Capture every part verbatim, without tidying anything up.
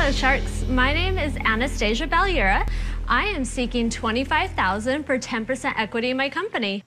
Hello, Sharks. My name is Anastasia Baliera. I am seeking twenty-five thousand dollars for ten percent equity in my company.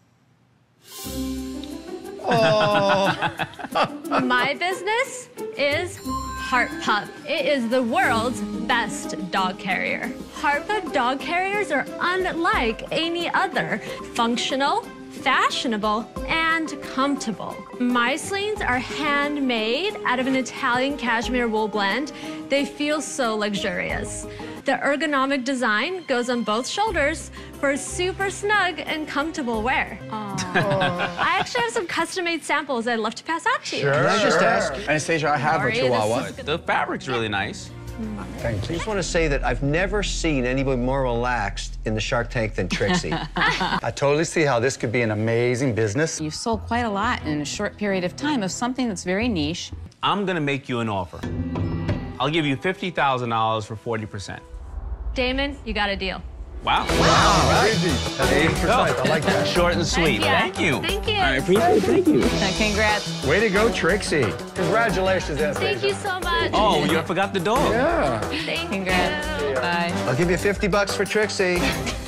Oh. My business is HeartPup. It is the world's best dog carrier. HeartPup dog carriers are unlike any other. Functional, fashionable, and comfortable. My sleeves are handmade out of an Italian cashmere wool blend. They feel so luxurious. The ergonomic design goes on both shoulders for super snug and comfortable wear. I actually have some custom-made samples I'd love to pass out to you. Sure, Can I just ask? Anastasia, I have Sorry, a Chihuahua. The fabric's really nice. Thank you. I just want to say that I've never seen anybody more relaxed in the Shark Tank than Trixie. I totally see how this could be an amazing business. You've sold quite a lot in a short period of time of something that's very niche. I'm gonna make you an offer. I'll give you fifty thousand dollars for forty percent. Damon, you got a deal. Wow. Wow, right? That's eighty percent. I like that. Short and sweet. Yeah. Thank you. Thank you. I appreciate it. Thank you. Uh, congrats. Way to go, Trixie. Congratulations, Anastasia. Thank you so much. Oh, you forgot the dog. Yeah. Thank Congrats. you. Bye. I'll give you fifty bucks for Trixie.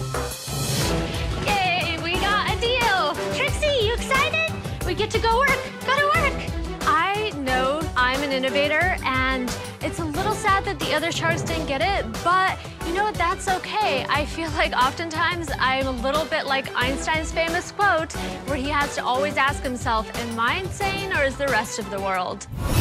Yay, we got a deal. Trixie, you excited? We get to go work. Go to work. I know I'm an innovator, and it's a little sad that the other sharks didn't get it, but you know what, that's okay. I feel like oftentimes I'm a little bit like Einstein's famous quote, where he has to always ask himself, am I insane or is the rest of the world?